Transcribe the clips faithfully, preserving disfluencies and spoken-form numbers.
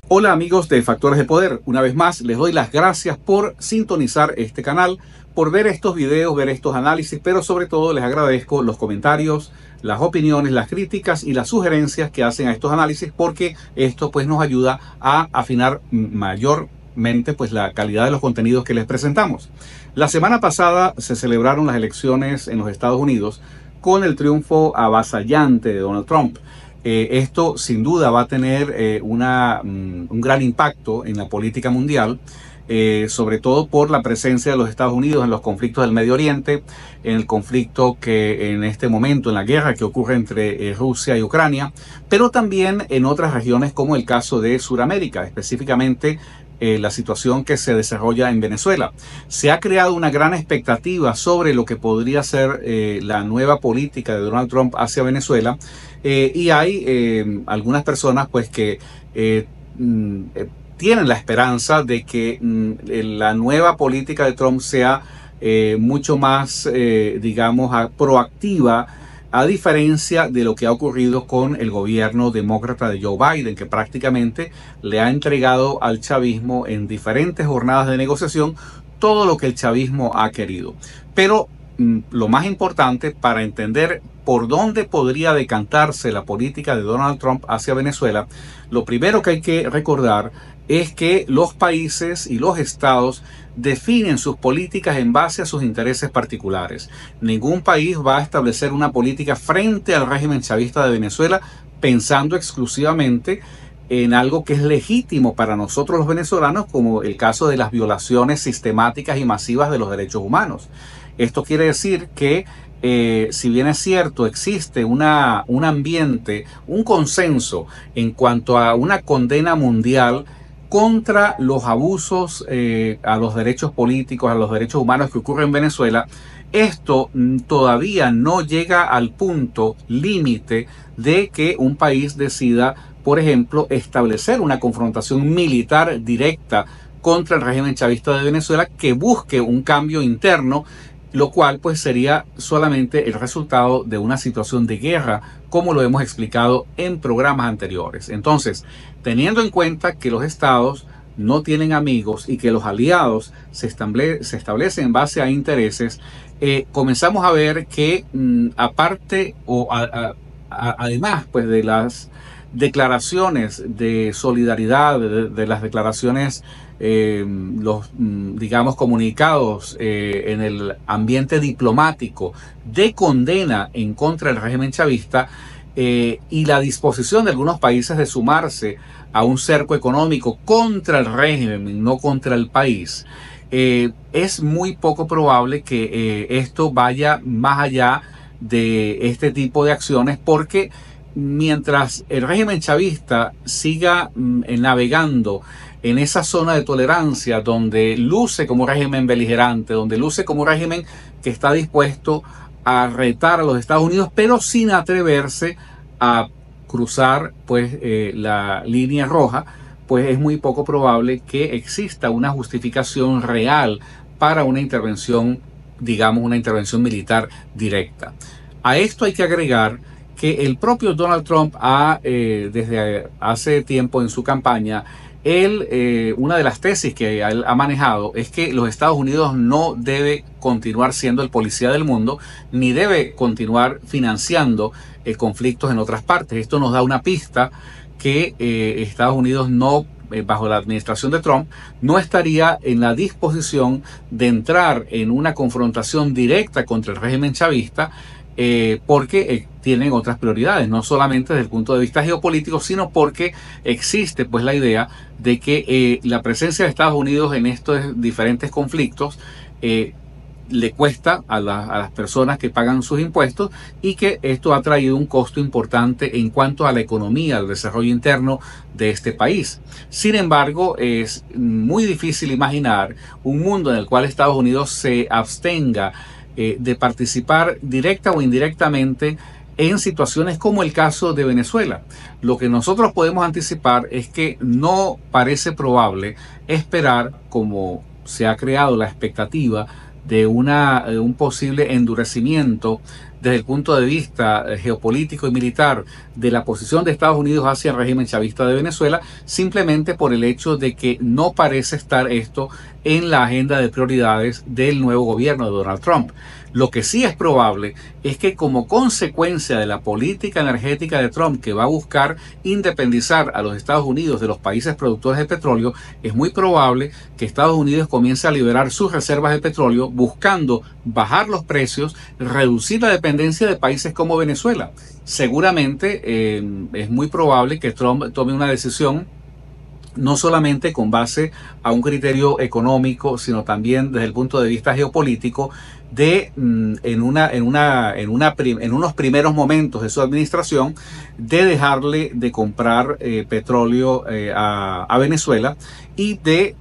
Hola amigos de Factores de Poder, una vez más les doy las gracias por sintonizar este canal, por ver estos videos, ver estos análisis, pero sobre todo les agradezco los comentarios, las opiniones, las críticas y las sugerencias que hacen a estos análisis, porque esto pues nos ayuda a afinar mayormente pues la calidad de los contenidos que les presentamos. La semana pasada se celebraron las elecciones en los Estados Unidos con el triunfo avasallante de Donald Trump. Eh, esto sin duda va a tener eh, una, um, un gran impacto en la política mundial, eh, sobre todo por la presencia de los Estados Unidos en los conflictos del Medio Oriente, en el conflicto que en este momento, en la guerra que ocurre entre eh, Rusia y Ucrania, pero también en otras regiones como el caso de Sudamérica, específicamente Eh, la situación que se desarrolla en Venezuela. Se ha creado una gran expectativa sobre lo que podría ser eh, la nueva política de Donald Trump hacia Venezuela, eh, y hay eh, algunas personas pues que eh, mm, eh, tienen la esperanza de que mm, la nueva política de Trump sea eh, mucho más, eh, digamos, a, proactiva, a diferencia de lo que ha ocurrido con el gobierno demócrata de Joe Biden, que prácticamente le ha entregado al chavismo en diferentes jornadas de negociación todo lo que el chavismo ha querido. Pero mm, lo más importante para entender por dónde podría decantarse la política de Donald Trump hacia Venezuela, lo primero que hay que recordar es que los países y los estados definen sus políticas en base a sus intereses particulares. Ningún país va a establecer una política frente al régimen chavista de Venezuela pensando exclusivamente en algo que es legítimo para nosotros los venezolanos, como el caso de las violaciones sistemáticas y masivas de los derechos humanos. Esto quiere decir que Eh, si bien es cierto, existe una, un ambiente, un consenso en cuanto a una condena mundial contra los abusos eh, a los derechos políticos, a los derechos humanos que ocurren en Venezuela, esto todavía no llega al punto límite de que un país decida, por ejemplo, establecer una confrontación militar directa contra el régimen chavista de Venezuela que busque un cambio interno, lo cual pues sería solamente el resultado de una situación de guerra, como lo hemos explicado en programas anteriores. Entonces, teniendo en cuenta que los estados no tienen amigos y que los aliados se, estable, se establecen en base a intereses, eh, comenzamos a ver que mmm, aparte o a, a, a, además pues de las declaraciones de solidaridad, de, de las declaraciones, eh, los digamos comunicados eh, en el ambiente diplomático de condena en contra del régimen chavista, eh, y la disposición de algunos países de sumarse a un cerco económico contra el régimen, no contra el país, eh, es muy poco probable que eh, esto vaya más allá de este tipo de acciones, porque mientras el régimen chavista siga mm, navegando en esa zona de tolerancia donde luce como régimen beligerante, donde luce como régimen que está dispuesto a retar a los Estados Unidos, pero sin atreverse a cruzar pues eh, la línea roja, pues es muy poco probable que exista una justificación real para una intervención, digamos una intervención militar directa. A esto hay que agregar que el propio Donald Trump ha, eh, desde hace tiempo en su campaña, él, eh, una de las tesis que él ha manejado es que los Estados Unidos no debe continuar siendo el policía del mundo, ni debe continuar financiando eh, conflictos en otras partes. Esto nos da una pista que eh, Estados Unidos no, eh, bajo la administración de Trump, no estaría en la disposición de entrar en una confrontación directa contra el régimen chavista, Eh, porque eh, tienen otras prioridades, no solamente desde el punto de vista geopolítico, sino porque existe pues la idea de que eh, la presencia de Estados Unidos en estos diferentes conflictos eh, le cuesta a, la, a las personas que pagan sus impuestos, y que esto ha traído un costo importante en cuanto a la economía, al desarrollo interno de este país. Sin embargo, es muy difícil imaginar un mundo en el cual Estados Unidos se abstenga Eh, de participar directa o indirectamente en situaciones como el caso de Venezuela. Lo que nosotros podemos anticipar es que no parece probable esperar, como se ha creado la expectativa de una, eh, un posible endurecimiento desde el punto de vista geopolítico y militar de la posición de Estados Unidos hacia el régimen chavista de Venezuela, simplemente por el hecho de que no parece estar esto en la agenda de prioridades del nuevo gobierno de Donald Trump. Lo que sí es probable es que, como consecuencia de la política energética de Trump, que va a buscar independizar a los Estados Unidos de los países productores de petróleo, es muy probable que Estados Unidos comience a liberar sus reservas de petróleo buscando bajar los precios, reducir la dependencia de países como Venezuela. Seguramente eh, es muy probable que Trump tome una decisión no solamente con base a un criterio económico, sino también desde el punto de vista geopolítico, de en, una, en, una, en, una, en unos primeros momentos de su administración, de dejarle de comprar eh, petróleo eh, a, a Venezuela y de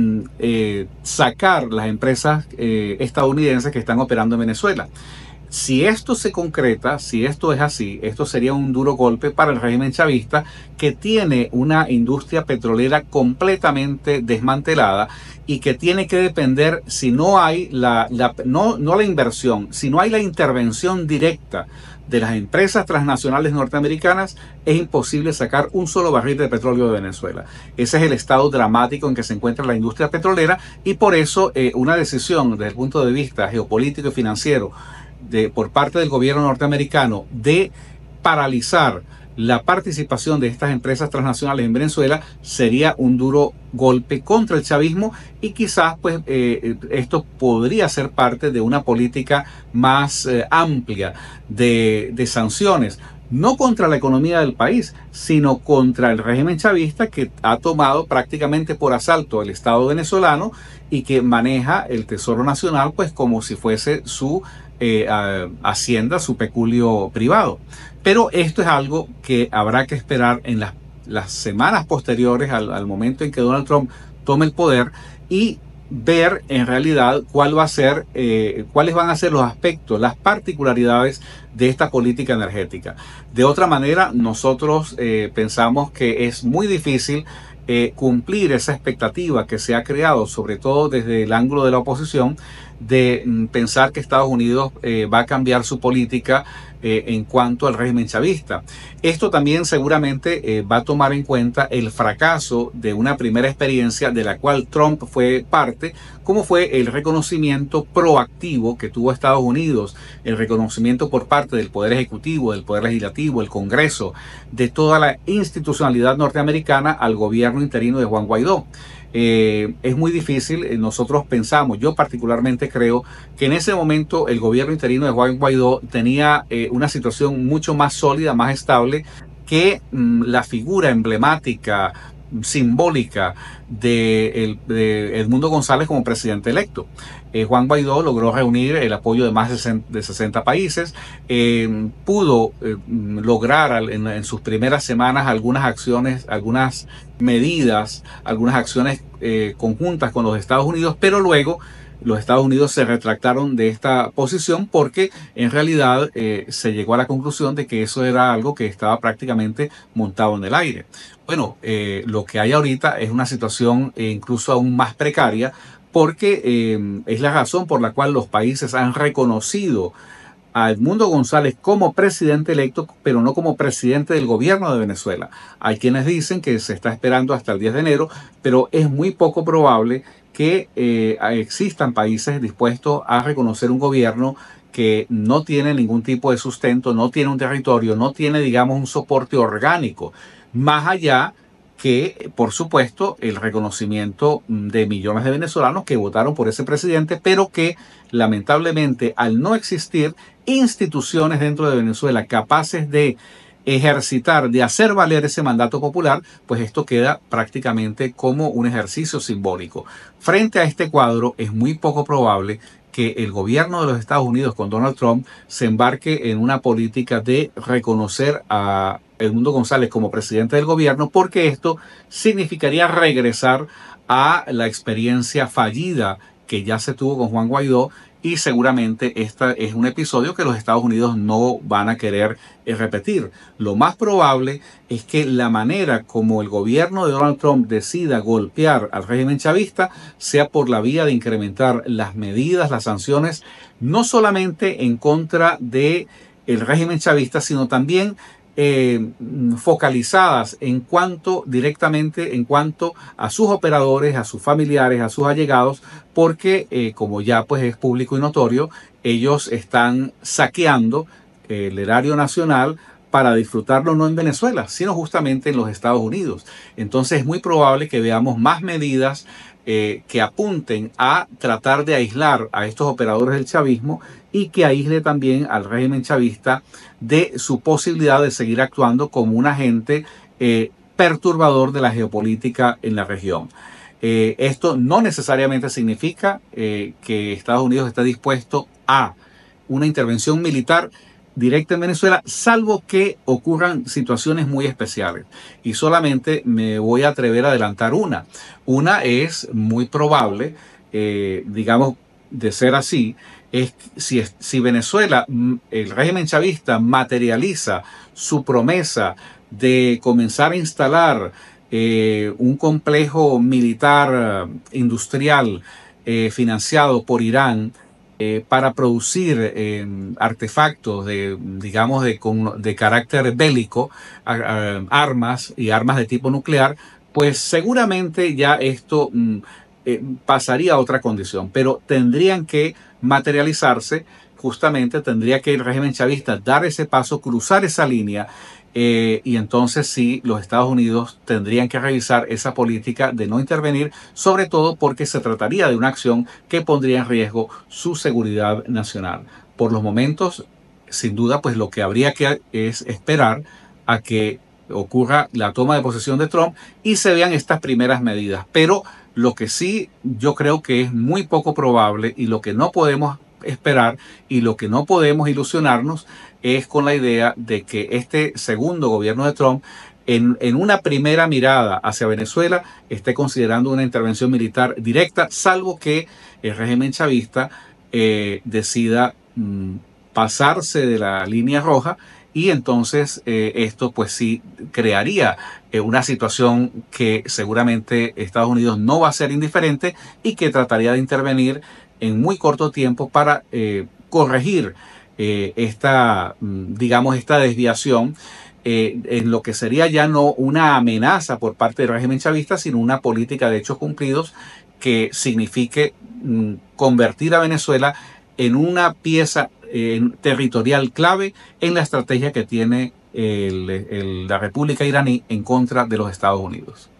eh, sacar las empresas eh, estadounidenses que están operando en Venezuela. Si esto se concreta, si esto es así, esto sería un duro golpe para el régimen chavista, que tiene una industria petrolera completamente desmantelada y que tiene que depender, si no hay la, la no, no la inversión, si no hay la intervención directa de las empresas transnacionales norteamericanas, es imposible sacar un solo barril de petróleo de Venezuela. Ese es el estado dramático en que se encuentra la industria petrolera, y por eso eh, una decisión desde el punto de vista geopolítico y financiero De, por parte del gobierno norteamericano de paralizar la participación de estas empresas transnacionales en Venezuela sería un duro golpe contra el chavismo, y quizás pues eh, esto podría ser parte de una política más eh, amplia de, de sanciones, no contra la economía del país, sino contra el régimen chavista, que ha tomado prácticamente por asalto el Estado venezolano y que maneja el Tesoro Nacional pues como si fuese su Eh, a, hacienda, su peculio privado. Pero esto es algo que habrá que esperar en las, las semanas posteriores al, al momento en que Donald Trump tome el poder, y ver en realidad cuál va a ser, eh, cuáles van a ser los aspectos, las particularidades de esta política energética. De otra manera, nosotros eh, pensamos que es muy difícil eh, cumplir esa expectativa que se ha creado, sobre todo desde el ángulo de la oposición, de mm, pensar que Estados Unidos eh, va a cambiar su política eh, en cuanto al régimen chavista. Esto también seguramente eh, va a tomar en cuenta el fracaso de una primera experiencia de la cual Trump fue parte, como fue el reconocimiento proactivo que tuvo Estados Unidos, el reconocimiento por parte del Poder Ejecutivo, del Poder Legislativo, el Congreso, de toda la institucionalidad norteamericana al gobierno interino de Juan Guaidó. Eh, es muy difícil, eh, nosotros pensamos, yo particularmente creo que en ese momento el gobierno interino de Juan Guaidó tenía eh, una situación mucho más sólida, más estable que mm, la figura emblemática, simbólica de, el, de Edmundo González como presidente electo. Eh, Juan Guaidó logró reunir el apoyo de más de sesenta países, eh, pudo eh, lograr en, en sus primeras semanas algunas acciones, algunas medidas, algunas acciones eh, conjuntas con los Estados Unidos, pero luego los Estados Unidos se retractaron de esta posición porque en realidad eh, se llegó a la conclusión de que eso era algo que estaba prácticamente montado en el aire. Bueno, eh, lo que hay ahorita es una situación eh, incluso aún más precaria, porque eh, es la razón por la cual los países han reconocido a Edmundo González como presidente electo, pero no como presidente del gobierno de Venezuela. Hay quienes dicen que se está esperando hasta el diez de enero, pero es muy poco probable que eh, existan países dispuestos a reconocer un gobierno que no tiene ningún tipo de sustento, no tiene un territorio, no tiene, digamos, un soporte orgánico, más allá que, por supuesto, el reconocimiento de millones de venezolanos que votaron por ese presidente, pero que lamentablemente, al no existir instituciones dentro de Venezuela capaces de ejercitar, de hacer valer ese mandato popular, pues esto queda prácticamente como un ejercicio simbólico. Frente a este cuadro, es muy poco probable que el gobierno de los Estados Unidos con Donald Trump se embarque en una política de reconocer a Edmundo González como presidente del gobierno, porque esto significaría regresar a la experiencia fallida que ya se tuvo con Juan Guaidó y seguramente este es un episodio que los Estados Unidos no van a querer eh, repetir. Lo más probable es que la manera como el gobierno de Donald Trump decida golpear al régimen chavista sea por la vía de incrementar las medidas, las sanciones, no solamente en contra de el régimen chavista, sino también Eh, focalizadas en cuanto directamente en cuanto a sus operadores, a sus familiares, a sus allegados, porque eh, como ya pues es público y notorio, ellos están saqueando eh, el erario nacional para disfrutarlo no en Venezuela, sino justamente en los Estados Unidos. Entonces es muy probable que veamos más medidas eh, que apunten a tratar de aislar a estos operadores del chavismo y que aísle también al régimen chavista de su posibilidad de seguir actuando como un agente eh, perturbador de la geopolítica en la región. Eh, esto no necesariamente significa eh, que Estados Unidos esté dispuesto a una intervención militar directa en Venezuela, salvo que ocurran situaciones muy especiales. Y solamente me voy a atrever a adelantar una. Una es muy probable, eh, digamos, de ser así, es si, si Venezuela, el régimen chavista, materializa su promesa de comenzar a instalar eh, un complejo militar industrial eh, financiado por Irán eh, para producir eh, artefactos de, digamos, de, con, de carácter bélico, a, a, armas y armas de tipo nuclear, pues seguramente ya esto mm, eh, pasaría a otra condición, pero tendrían que materializarse, justamente tendría que el régimen chavista dar ese paso, cruzar esa línea, eh, y entonces sí, los Estados Unidos tendrían que revisar esa política de no intervenir, sobre todo porque se trataría de una acción que pondría en riesgo su seguridad nacional. Por los momentos, sin duda, pues lo que habría que es esperar a que ocurra la toma de posesión de Trump y se vean estas primeras medidas, pero lo que sí yo creo que es muy poco probable y lo que no podemos esperar y lo que no podemos ilusionarnos es con la idea de que este segundo gobierno de Trump en, en una primera mirada hacia Venezuela esté considerando una intervención militar directa, salvo que el régimen chavista eh, decida mmm, pasarse de la línea roja. Y entonces eh, esto pues sí crearía eh, una situación que seguramente Estados Unidos no va a ser indiferente y que trataría de intervenir en muy corto tiempo para eh, corregir eh, esta, digamos, esta desviación eh, en lo que sería ya no una amenaza por parte del régimen chavista, sino una política de hechos cumplidos que signifique mm, convertir a Venezuela en una pieza eh, territorial clave en la estrategia que tiene el, el, la República iraní en contra de los Estados Unidos.